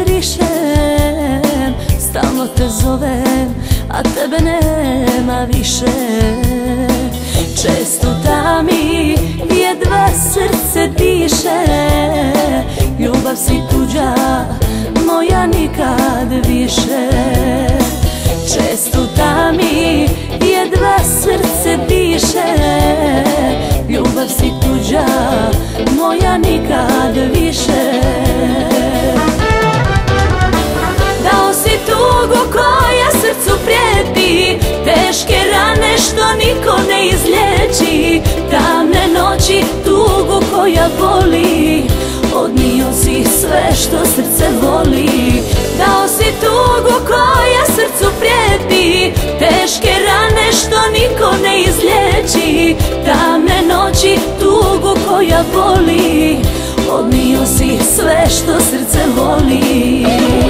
brišem, stalno te zovem, a tebe nema više. Često tami, jedva srce diše, ljubav si tuđa, moja nikad više. Često tami, jedva srce diše, ljubav si tuđa, moja nikad više. Dao si tugu koja srcu prijeti, teške rane što niko ne izliječi, tamne noći, tugu koja boli, odnio si sve što srce voli. Dao si tugu koja srcu prijeti, teške rane što niko ne izliječi, tamne noći, tugu koja boli, odnio si sve što srce voli.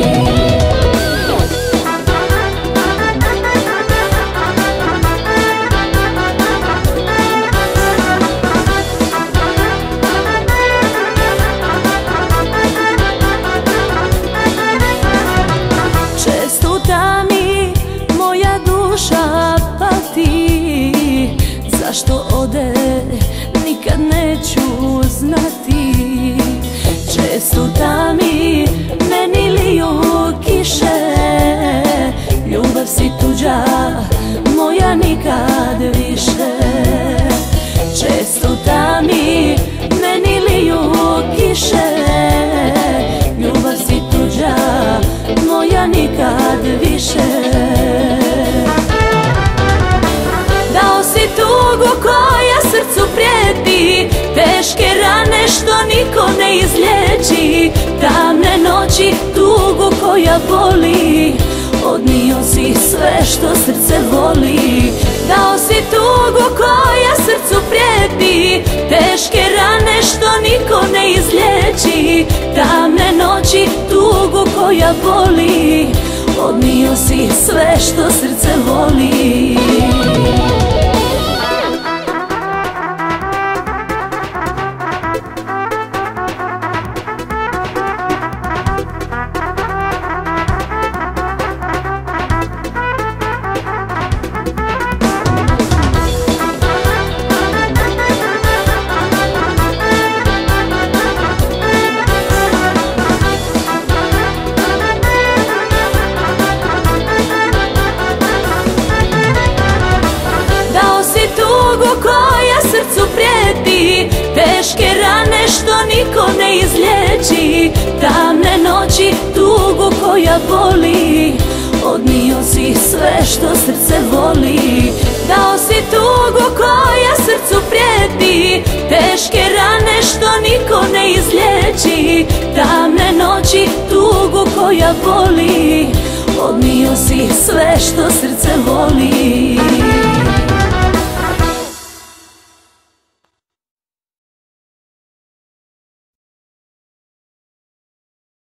Zašto ode, nikad neću znati. Često tami, meni liju kiše, ljubav si tuđa, moja nikad više. Često tami, meni liju kiše, ljubav si tuđa, moja nikad više. Tugu koja srcu prijeti, teške rane što niko ne izliječi, tamne noći, tugu koja boli, odnio si sve što srce voli. Dao si tugu koja srcu prijeti, teške rane što niko ne izliječi, tamne noći, tugu koja boli, odnio si sve što srce voli. Teške rane što niko ne izliječi, tamne noći, tugu koja boli, odnio si sve što srce voli. Dao si tugu koja srcu prijeti, teške rane što niko ne izliječi, tamne noći, tugu koja boli, odnio si sve što srce voli.